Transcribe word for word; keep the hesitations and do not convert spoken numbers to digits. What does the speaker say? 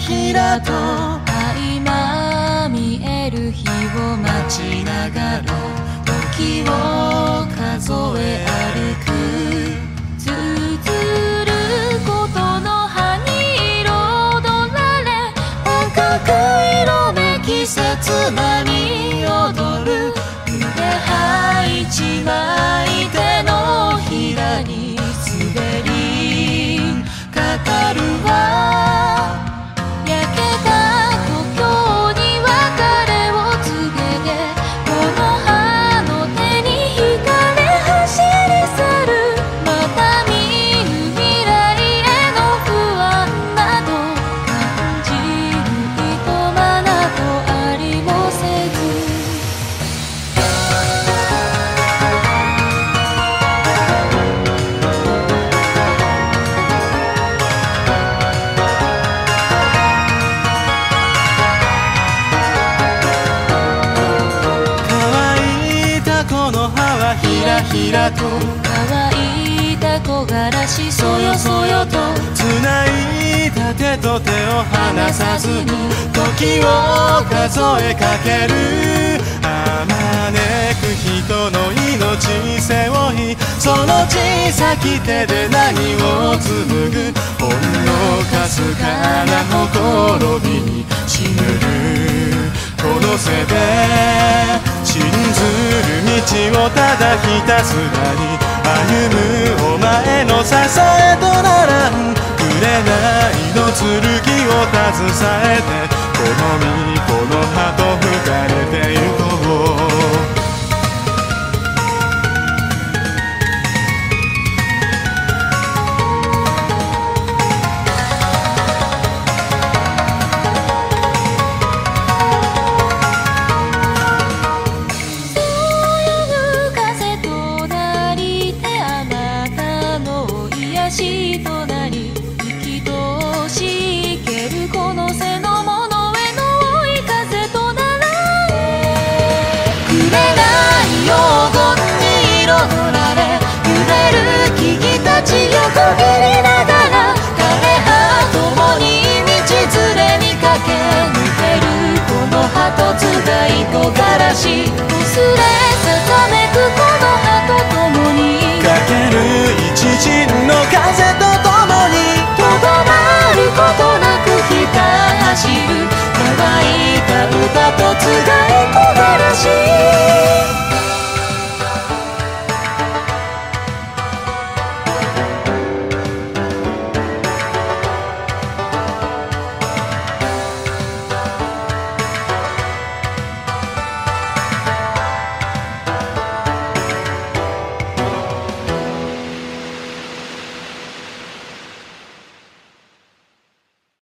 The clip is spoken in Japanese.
ひらと相まみえる日を待ちながら時を数え歩くつづることの葉に彩られ赤く色め季節間に踊る胸張一枚手のひらに滑りかかるわ焼けた故郷に別れを告げてこの葉の手に惹かれ走り去るまた見ぬ未来への不安など感じるいとまなどありもせずひらひらと乾いた木枯らしそよそよとつないだ手と手を離さずに時を数えかけるあまねく人の命背負いその小さき手で何を紡ぐほんのかすかなほころびにしぬるこの背で信ずる道をただひたすらに歩むお前の支えとならん紅の剣を携えてこの身この葉と吹かれてゆこうとなり生き通しけるこの背のものへの追い風とならえ紅黄金に彩られ揺れる木々たち横切りな